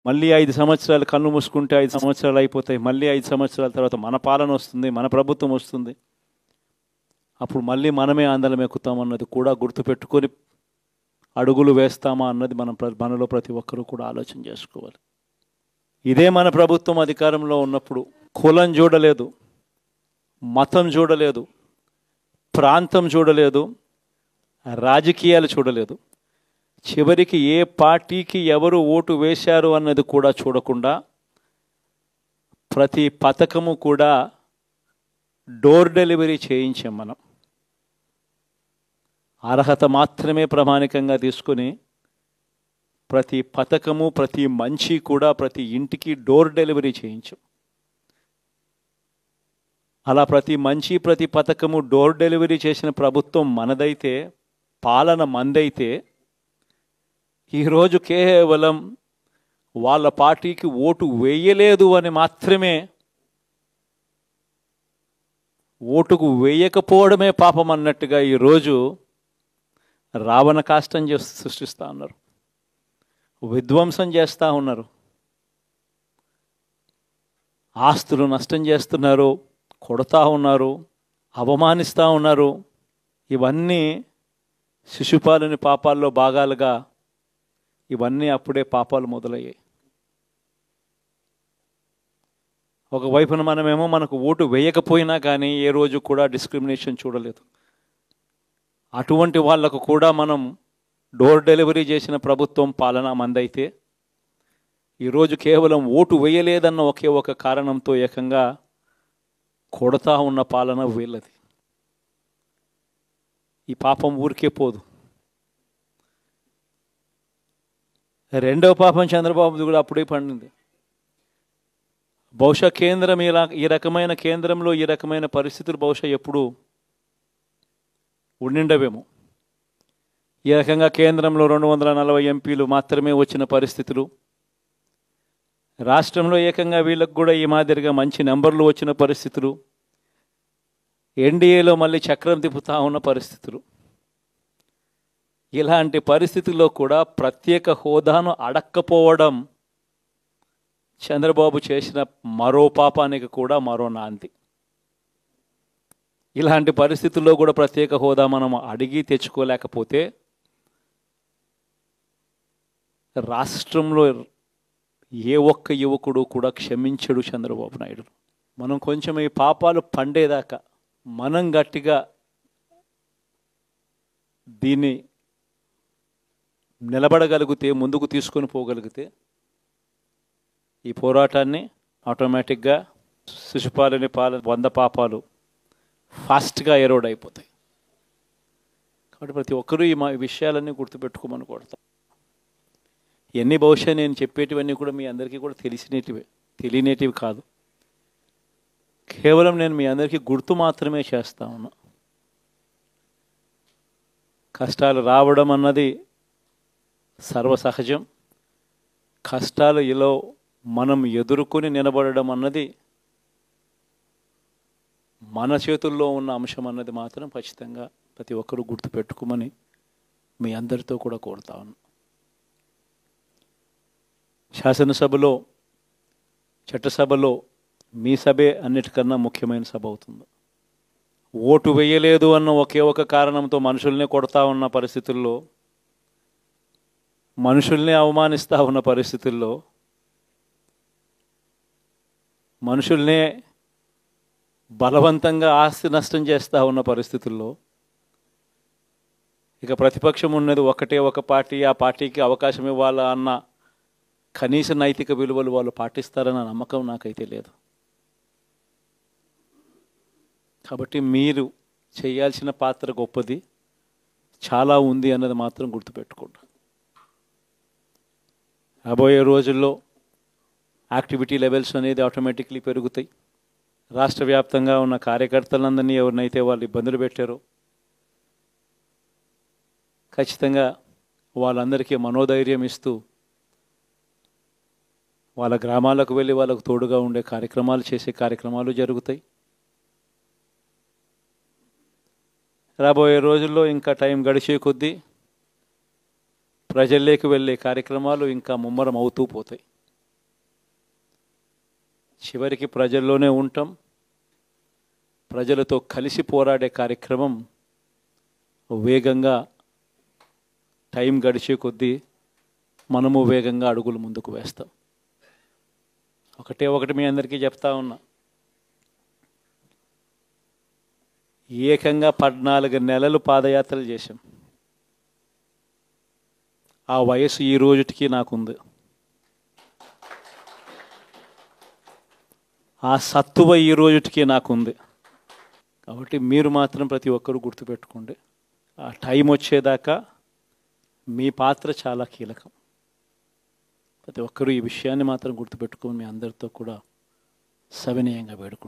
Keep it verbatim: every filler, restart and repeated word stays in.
మళ్ళీ ఐదు సంవత్సరాలు కళ్ళు మూసుకుంటే ఐదు సంవత్సరాలు అయిపోతాయి. మళ్ళీ ఐదు సంవత్సరాల తర్వాత మన పాలన వస్తుంది, మన ప్రభుత్వం వస్తుంది. అప్పుడు మళ్ళీ మనమే ఆందోళన ఎక్కుతామన్నది కూడా గుర్తుపెట్టుకొని అడుగులు వేస్తామా అన్నది మనం మనలో ప్రతి ఒక్కరూ కూడా ఆలోచన చేసుకోవాలి. ఇదే మన ప్రభుత్వం అధికారంలో ఉన్నప్పుడు కులం చూడలేదు, మతం చూడలేదు, ప్రాంతం చూడలేదు, రాజకీయాలు చూడలేదు. చివరికి ఏ పార్టీకి ఎవరు ఓటు వేశారు అన్నది కూడా చూడకుండా ప్రతి పథకము కూడా డోర్ డెలివరీ చేయించాం. మనం అర్హత మాత్రమే ప్రామాణికంగా తీసుకుని ప్రతి పథకము, ప్రతి మంచి కూడా ప్రతి ఇంటికి డోర్ డెలివరీ చేయించాం. అలా ప్రతి మంచి, ప్రతి పథకము డోర్ డెలివరీ చేసిన ప్రభుత్వం మనదైతే, పాలన మందైతే, ఈరోజు కేవలం వాళ్ళ పార్టీకి ఓటు వేయలేదు అని మాత్రమే, ఓటుకు వేయకపోవడమే పాపం అన్నట్టుగా ఈరోజు రావణ కాష్టం చేసి సృష్టిస్తూ ఉన్నారు, విధ్వంసం చేస్తూ ఉన్నారు, ఆస్తులు నష్టం చేస్తున్నారు, కొడతా ఉన్నారు, అవమానిస్తూ ఉన్నారు. ఇవన్నీ శిశుపాలుని పాపాల్లో భాగాలుగా ఇవన్నీ అప్పుడే పాపాలు మొదలయ్యాయి. ఒకవైపున మనమేమో మనకు ఓటు వేయకపోయినా కానీ ఏ రోజు కూడా డిస్క్రిమినేషన్ చూడలేదు. అటువంటి వాళ్లకు కూడా మనం డోర్ డెలివరీ చేసిన ప్రభుత్వం పాలన మందైతే, ఈరోజు కేవలం ఓటు వేయలేదన్న ఒకే ఒక కారణంతో ఏకంగా కొడతా ఉన్న పాలన వీళ్ళది. ఈ పాపం ఊరికే పోదు. రెండవ పాపం చంద్రబాబుది కూడా అప్పుడే పండింది. బహుశా కేంద్రం ఇలా ఈ రకమైన కేంద్రంలో ఈ రకమైన పరిస్థితులు బహుశా ఎప్పుడు ఉండిండవేమో. ఈ రకంగా కేంద్రంలో రెండు వందల నలభై ఎంపీలు మాత్రమే వచ్చిన పరిస్థితులు, రాష్ట్రంలో ఏకంగా వీళ్ళకు కూడా ఈ మాదిరిగా మంచి నెంబర్లు వచ్చిన పరిస్థితులు, ఎన్డీఏలో మళ్ళీ చక్రం తిప్పుతా ఉన్న పరిస్థితులు. ఇలాంటి పరిస్థితుల్లో కూడా ప్రత్యేక హోదాను అడక్కపోవడం చంద్రబాబు చేసిన మరో పాపానికి కూడా మరో నాంది. ఇలాంటి పరిస్థితుల్లో కూడా ప్రత్యేక హోదా మనం అడిగి తెచ్చుకోలేకపోతే రాష్ట్రంలో ఏ ఒక్క యువకుడు కూడా క్షమించడు చంద్రబాబు నాయుడు. మనం కొంచెం ఈ పాపాలు పండేదాకా మనం గట్టిగా దీన్ని నిలబడగలిగితే, ముందుకు తీసుకొని పోగలిగితే ఈ పోరాటాన్ని ఆటోమేటిక్గా శిశుపాలుని పాల వంద పాపాలు ఫాస్ట్గా ఎరోడ్ అయిపోతాయి. కాబట్టి ప్రతి ఒక్కరూ ఈ మా విషయాలన్నీ గుర్తుపెట్టుకోమని కొడతాం. ఎన్ని బహుశా నేను చెప్పేటివన్నీ కూడా మీ అందరికీ కూడా తెలిసినేటివే, తెలియనేటివి కాదు. కేవలం నేను మీ అందరికీ గుర్తు మాత్రమే చేస్తా ఉన్నా. కష్టాలు రావడం అన్నది సర్వసహజం. కష్టాలు ఇలా మనం ఎదుర్కొని నిలబడడం అన్నది మన చేతుల్లో ఉన్న అంశం అన్నది మాత్రం ఖచ్చితంగా ప్రతి ఒక్కరూ గుర్తుపెట్టుకోమని మీ అందరితో కూడా కోరుతా ఉన్నా. శాసనసభలో, చట్టసభలో మీ సభే అన్నిటికన్నా ముఖ్యమైన సభ అవుతుంది. ఓటు వేయలేదు అన్న ఒకే ఒక కారణంతో మనుషుల్ని కొడతా ఉన్న పరిస్థితుల్లో, మనుషుల్ని అవమానిస్తూ ఉన్న పరిస్థితుల్లో, మనుషుల్నే బలవంతంగా ఆస్తి నష్టం చేస్తూ ఉన్న పరిస్థితుల్లో ఇక ప్రతిపక్షం ఉన్నది ఒకటే ఒక పార్టీ, ఆ పార్టీకి అవకాశం ఇవ్వాలా అన్న కనీస నైతిక విలువలు వాళ్ళు పాటిస్తారన్న నమ్మకం నాకైతే లేదు. కాబట్టి మీరు చేయాల్సిన పాత్ర గొప్పది, చాలా ఉంది అన్నది మాత్రం గుర్తుపెట్టుకోండి. రాబోయే రోజుల్లో యాక్టివిటీ లెవెల్స్ అనేది ఆటోమేటిక్లీ పెరుగుతాయి. రాష్ట్ర వ్యాప్తంగా ఉన్న కార్యకర్తలందరినీ ఎవరినైతే వాళ్ళు ఇబ్బందులు పెట్టారో ఖచ్చితంగా వాళ్ళందరికీ మనోధైర్యం ఇస్తూ వాళ్ళ గ్రామాలకు వెళ్ళి వాళ్ళకు తోడుగా ఉండే కార్యక్రమాలు చేసే కార్యక్రమాలు జరుగుతాయి. రాబోయే రోజుల్లో ఇంకా టైం గడిచే కొద్దీ ప్రజల్లోకి వెళ్ళే కార్యక్రమాలు ఇంకా ముమ్మరం అవుతూ పోతాయి. చివరికి ప్రజల్లోనే ఉంటాం. ప్రజలతో కలిసి పోరాడే కార్యక్రమం వేగంగా టైం గడిచే కొద్దీ మనము వేగంగా అడుగులు ముందుకు వేస్తాం. ఒకటే ఒకటి మీ అందరికీ చెప్తా ఉన్నా, ఏకంగా పద్నాలుగు నెలలు పాదయాత్రలు చేశాం. ఆ వయసు ఈ రోజుటికి నాకుంది. ఆ సత్తువ ఈ రోజుటికి నాకుంది. కాబట్టి మీరు మాత్రం ప్రతి ఒక్కరూ గుర్తుపెట్టుకోండి, ఆ టైం వచ్చేదాకా మీ పాత్ర చాలా కీలకం. ప్రతి ఒక్కరూ ఈ విషయాన్ని మాత్రం గుర్తుపెట్టుకొని మీ అందరితో కూడా సవినయంగా వేడుకుంటారు.